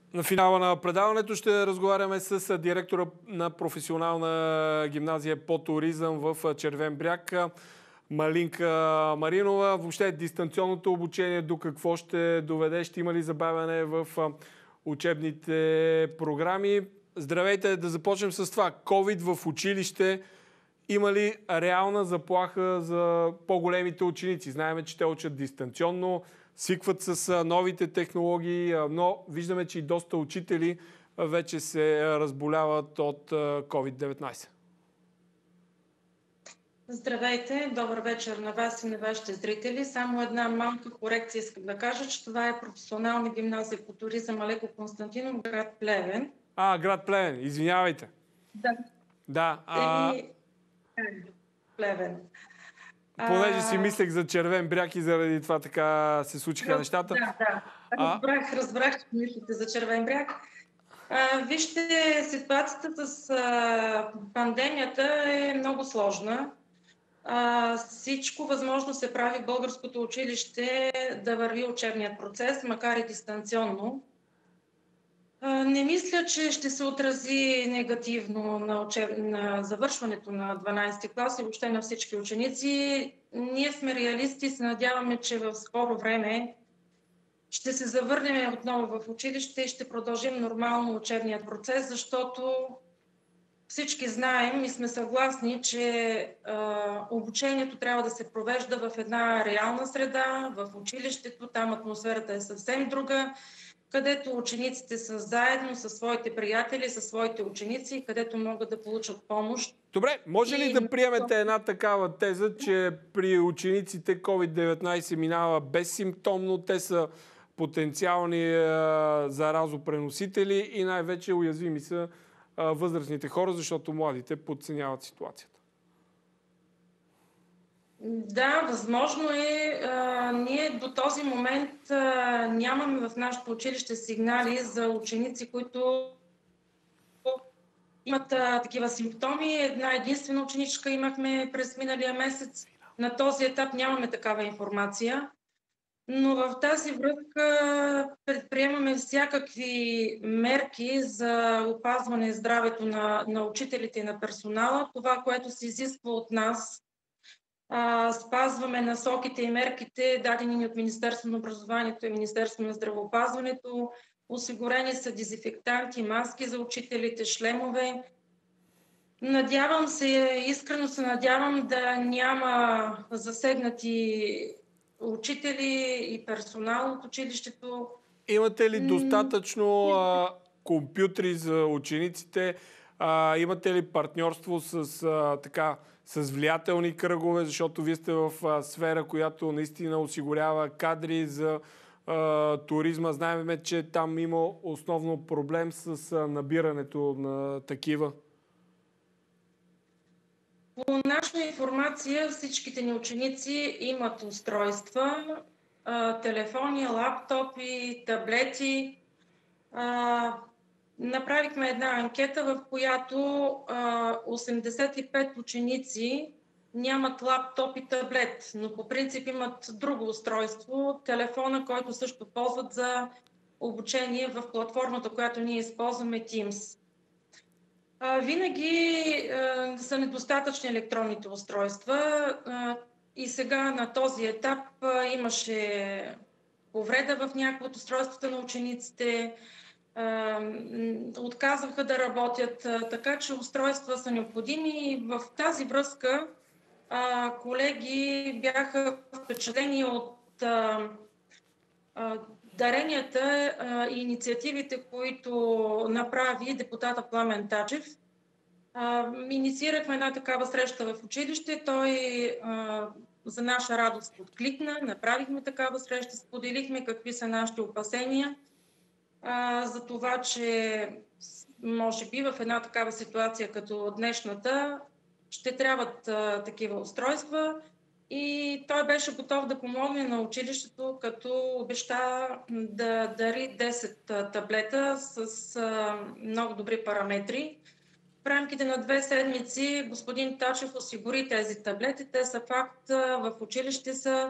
На финала на предаването ще разговаряме с директора на професионална гимназия по туризъм в Червен бряг, Малинка Маринова. Въобще дистанционното обучение до какво ще доведе? Ще има ли забавяне в учебните програми? Здравейте, да започнем с това. COVID в училище. Има ли реална заплаха за по-големите ученици? Знаем, че те учат дистанционно, свикват с новите технологии, но виждаме, че и доста учители вече се разболяват от COVID-19. Здравейте, добър вечер на вас и на вашите зрители. Само една малка корекция искам да кажа, че това е професионална гимназия по туризъм Алеко Константинов, град Плевен. Град Плевен, извинявайте. Да. Да. Плевен. Понеже си мислех за Червен бряг и заради това така се случиха нещата. Да. Разбрах, че мислите за Червен бряг. Вижте, ситуацията с пандемията е много сложна. Всичко възможно се прави в българското училище да върви учебният процес, макар и дистанционно. Не мисля, че ще се отрази негативно на завършването на 12-ти клас и въобще на всички ученици. Ние сме реалисти и се надяваме, че в скоро време ще се завърнем отново в училище и ще продължим нормално учебният процес, защото всички знаем и сме съгласни, че обучението трябва да се провежда в една реална среда, в училището. Там атмосферата е съвсем друга, където учениците са заедно със своите приятели, със своите ученици, където могат да получат помощ. Добре, може ли да приемете една такава теза, че при учениците COVID-19 минава безсимптомно, те са потенциални заразопреносители и най-вече уязвими са възрастните хора, защото младите подценяват ситуацията? Да, възможно е. Ние до този момент нямаме в нашето училище сигнали за ученици, които имат такива симптоми. Една единствена ученичка имахме през миналия месец. На този етап нямаме такава информация. Но в тази връзка предприемаме всякакви мерки за опазване здравето на учителите и на персонала. Това, което се изисква от нас, спазваме насоките и мерките, дадени ни от Министерството на образованието и Министерството на здравеопазването. Осигурени са дезинфектанти, маски за учителите, шлемове. Надявам се, искрено се надявам да няма засегнати учители и персонал от училището. Имате ли достатъчно компютри за учениците? Имате ли партньорство с влиятелни кръгове, защото вие сте в сфера, която наистина осигурява кадри за туризма. Знаем, че там има основно проблем с набирането на такива. По наша информация всичките ни ученици имат устройства, телефони, лаптопи, таблети. Направихме една анкета, в която 85 ученици нямат лаптоп и таблет, но по принцип имат друго устройство, телефона, който също ползват за обучение в платформата, която ние използваме, Teams. Винаги са недостатъчни електронните устройства и сега на този етап имаше повреда в някои от устройствата на учениците, отказваха да работят, така че устройства са необходими. В тази връзка колеги бяха впечатлени от даренията и инициативите, които направи депутата Пламен Таджев. Инициирахме една такава среща в училище. Той за наша радост откликна. Направихме такава среща, споделихме какви са нашите опасения за това, че може би в една такава ситуация като днешната ще трябват такива устройства. И той беше готов да помогне на училището, като обеща да дари 10 таблета с много добри параметри. В рамките на 2 седмици господин Тачев осигури тези таблети. Те са факт, в училище са.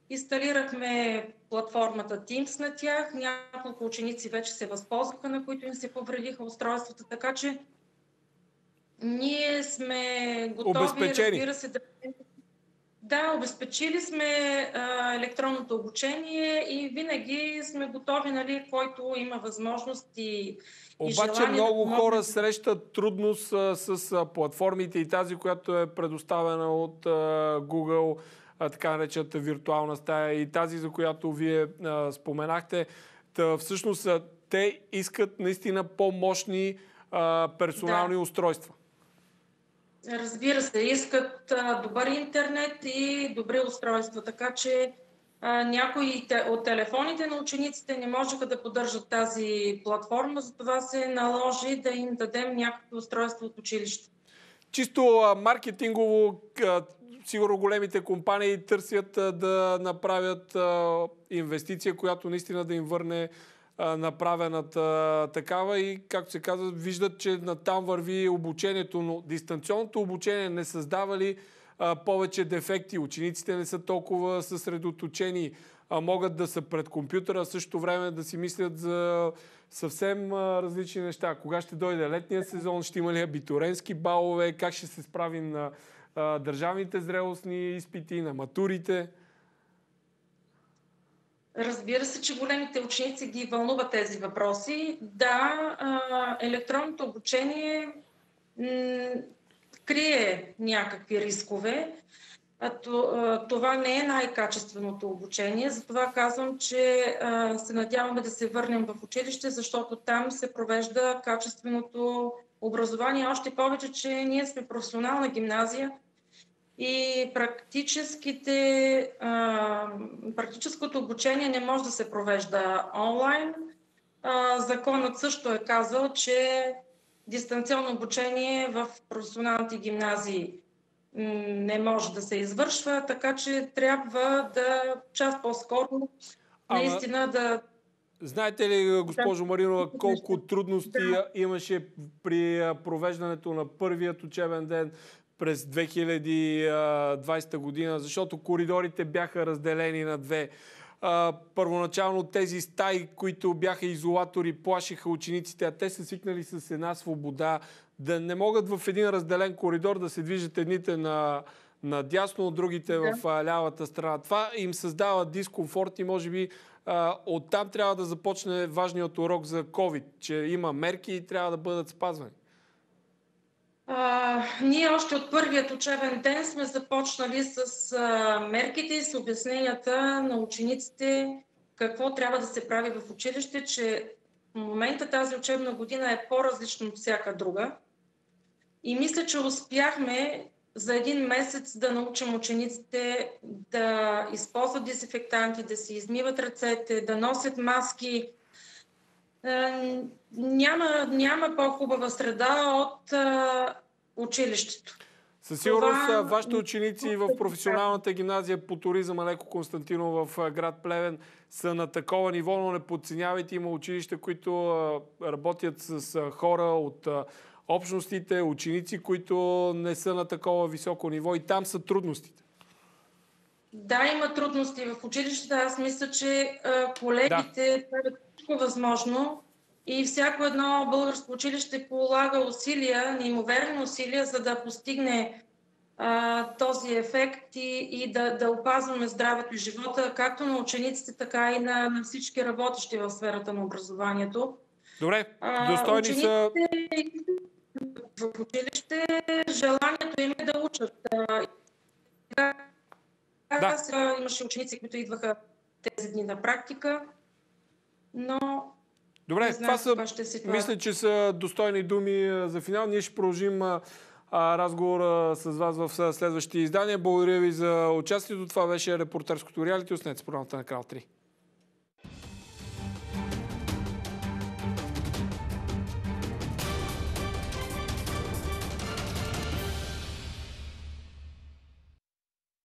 Инсталирахме платформата Teams на тях. Няколко ученици вече се възползваха, на които им се повредиха устройствата, така че ние сме готови, разбира се, да, обезпечили сме електронното обучение и винаги сме готови, нали, който има възможност и Обаче желание много хора срещат трудност с платформите и тази, която е предоставена от Google, така наречената виртуална стая, и тази, за която вие споменахте. Всъщност те искат наистина по-мощни персонални устройства. Разбира се, искат добър интернет и добри устройства, така че някои от телефоните на учениците не можеха да поддържат тази платформа, затова се наложи да им дадем някакво устройство от училище. Чисто маркетингово, сигурно големите компании търсят да направят инвестиция, която наистина да им върне направената такава, и, както се казва, виждат, че натам върви обучението, но дистанционното обучение не създава ли повече дефекти? Учениците не са толкова съсредоточени, могат да са пред компютъра, в същото време да си мислят за съвсем различни неща. Кога ще дойде летния сезон, ще има ли абитуренски балове, как ще се справим на държавните зрелостни изпити, на матурите? Разбира се, че големите ученици ги вълнуват тези въпроси. Да, електронното обучение крие някакви рискове. Това не е най-качественото обучение. Затова казвам, че се надяваме да се върнем в училище, защото там се провежда качественото образование. Още повече, че ние сме професионална гимназия и практическото обучение не може да се провежда онлайн. Законът също е казал, че дистанционно обучение в професионалните гимназии не може да се извършва, така че трябва да час по-скоро наистина да... Знаете ли, госпожо Маринова, колко трудности имаше при провеждането на първият учебен ден през 2020 година, защото коридорите бяха разделени на две. Първоначално тези стаи, които бяха изолатори, плашиха учениците, а те са свикнали с една свобода, да не могат в един разделен коридор да се движат едните надясно, другите в лявата страна. Това им създава дискомфорт и може би оттам трябва да започне важният урок за COVID, че има мерки и трябва да бъдат спазвани. Ние още от първият учебен ден сме започнали с мерките и с обясненията на учениците какво трябва да се прави в училище, че в момента тази учебна година е по-различна от всяка друга. И мисля, че успяхме за един месец да научим учениците да използват дезинфектанти, да си измиват ръцете, да носят маски. Няма по-хубава среда от училището. Със сигурност вашите ученици в професионалната гимназия по туризъм Алеко Константинов в град Плевен са на такова ниво, но не подценявайте. Има училища, които работят с хора от общностите, ученици, които не са на такова високо ниво, и там са трудностите. Да, има трудности в училищата. Аз мисля, че колегите правят всичко възможно и всяко едно българско училище полага усилия, неимоверни усилия, за да постигне този ефект и да опазваме здравето и живота, както на учениците, така и на всички работещи в сферата на образованието. Добре, достойни са... В училище желанието им е да учат. Имаше ученици, които идваха тези дни на практика, но добре, не знам, това ще се... Мисля, че са достойни думи за финал. Ние ще продължим разговора с вас в следващите издания. Благодаря ви за участието. Това беше репортерското реалити. Останете с програмата на Канал 3.